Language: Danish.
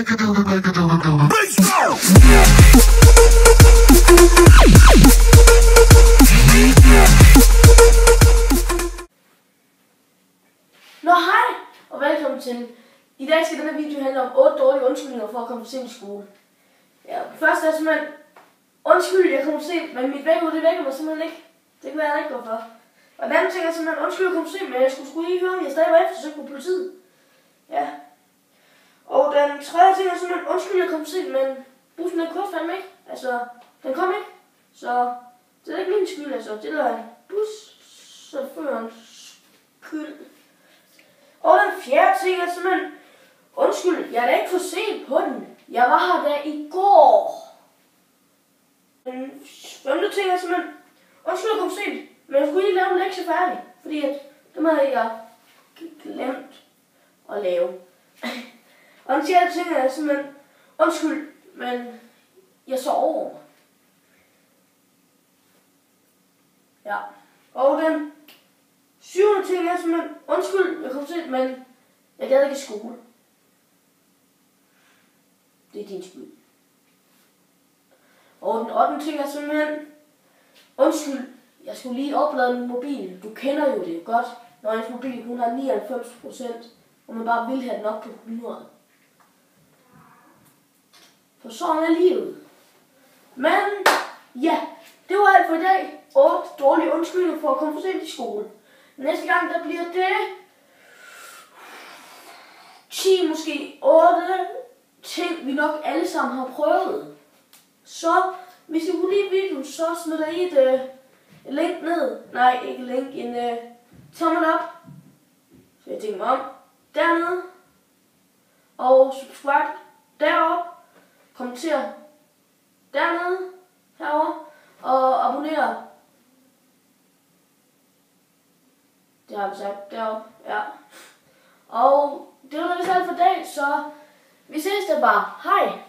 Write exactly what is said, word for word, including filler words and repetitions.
Nå hej, og velkommen til. I dag skal denne video handle om otte dårlige undskyldninger for at komme for sent i skole. Ja, først er det simpelthen, undskyld, jeg kommer for sent, men mit vækkeur, det vækker mig simpelthen ikke. Det kan være, jeg ikke går for. Og den anden ting er simpelthen, undskyld, jeg kom for sent, men jeg skulle sgu lige høre, om jeg stadig var eftersøgt på politiet. Ja. Og den tredje ting er simpelthen, undskyld, jeg kom for sent, men bussen den kom fandme ikke. Altså, den kom ikke. Så det er ikke min skyld, altså. Det er buschaufførens skyld. Og den fjerde ting er simpelthen, undskyld, jeg er da ikke for sent på den. Jeg var her da i går. Den femte ting er simpelthen, undskyld, jeg kom for sent, men jeg skulle lige lave en lektie færdig. Fordi at, dem havde jeg glemt at lave. Og den sjette ting er simpelthen, undskyld, men jeg så over. Ja. Og den syvende ting er simpelthen, undskyld, jeg kom sent, men jeg gad ikke i skole. Det er din skyld. Og den ottende ting er simpelthen, undskyld, jeg skulle lige oplade min mobil. Du kender jo det godt, når ens mobil hun har nioghalvfems procent, og man bare vil have den op på hundrede. For sådan er livet. Men ja, det var alt for i dag. otte dårlige undskyldninger for at komme for sent i skole. Næste gang der bliver det ti, måske otte ting, vi nok alle sammen har prøvet. Så hvis I kunne lide videoen, så smider I et, uh, et link ned. Nej, ikke et link, en uh, tommel op. Så jeg tænker mig om. Dernede. Og subscribe deroppe. Kommenter dernede. Herovre. Og abonner. Det har vi sagt deroppe, ja. Og det var det vist alt for dag, så vi ses da bare. Hej!